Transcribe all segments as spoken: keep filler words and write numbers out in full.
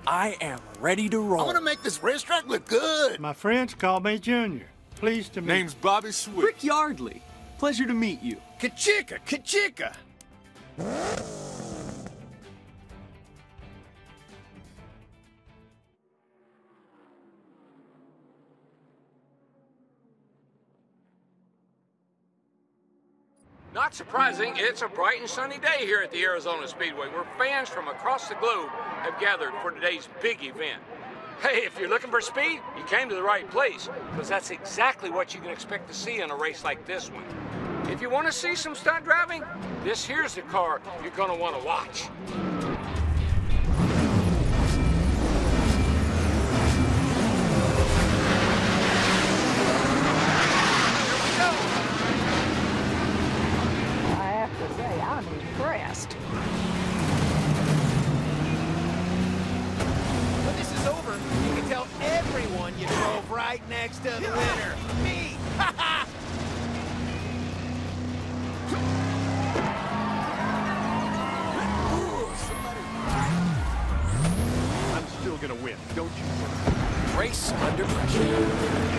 I am ready to roll. I'm gonna make this racetrack look good. My friends call me Junior. Pleased to meet you. Name's Bobby Swift. Rick Yardley. Pleasure to meet you. Kachika, kachika. Not surprising, it's a bright and sunny day here at the Arizona Speedway, where fans from across the globe have gathered for today's big event. Hey, if you're looking for speed, you came to the right place, because that's exactly what you can expect to see in a race like this one. If you want to see some stunt driving, this here's the car you're going to want to watch. When this is over, you can tell everyone you drove right next to the winner. Me! Ha ha! I'm still gonna win, don't you worry. Race under pressure.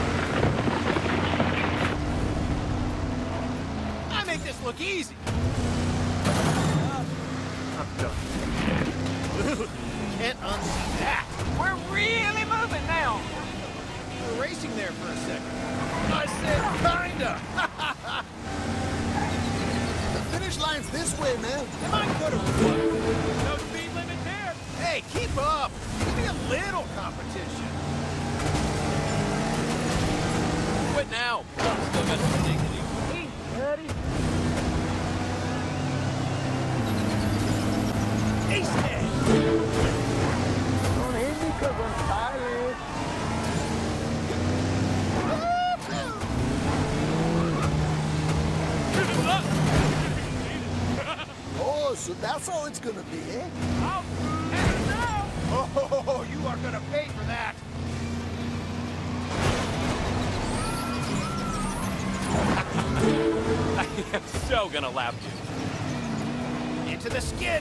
I make this look easy. I'm done. Can't unsee that. We're really moving now. We were racing there for a second. I said kinda. The finish line's this way, man. Am I good or what? No speed limit there. Hey, keep up. Give me a little competition. Quit now. Still got some dignity. Hey, buddy. Ace head. Don't hit me because I'm tired. Oh, so that's all it's gonna be, eh? I'll head it now. Oh, you are gonna pay for that. I am so gonna lap you. Into the skid.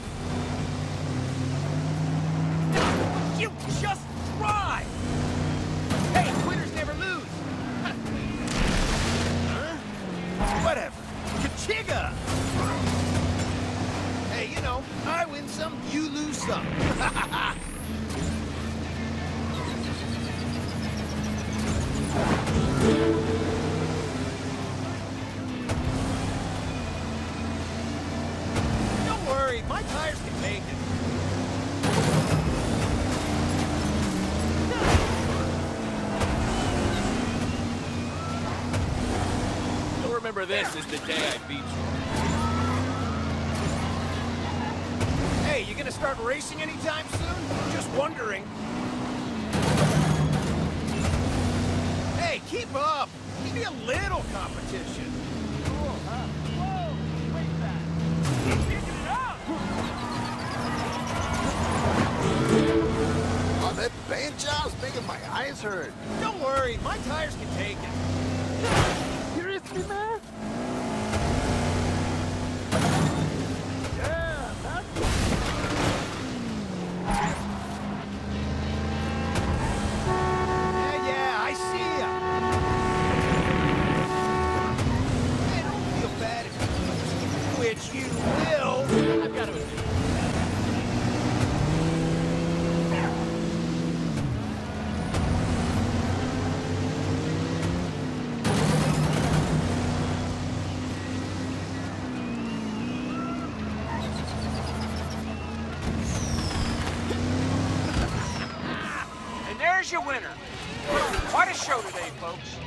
You just try. Hey, quitters never lose. Huh? Whatever. Kachiga. Hey, you know, I win some, you lose some. Don't worry, my tires can take it. You'll remember this is the day I beat you. Hey, you gonna start racing anytime soon? Just wondering. Hey, keep up. Give me a little competition. Cool, huh? Whoa, wait that. Keep picking it up. Oh, that paint job's making my eyes hurt. Don't worry, my tires can take it. Seriously, man? Yeah, that's Yeah, yeah, I see ya. Hey, don't feel bad if you lose, which you will. I've got to admit. And there's your winner. Quite a show today, folks.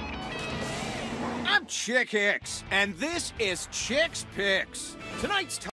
I'm Chick Hicks, and this is Chick's Picks. Tonight's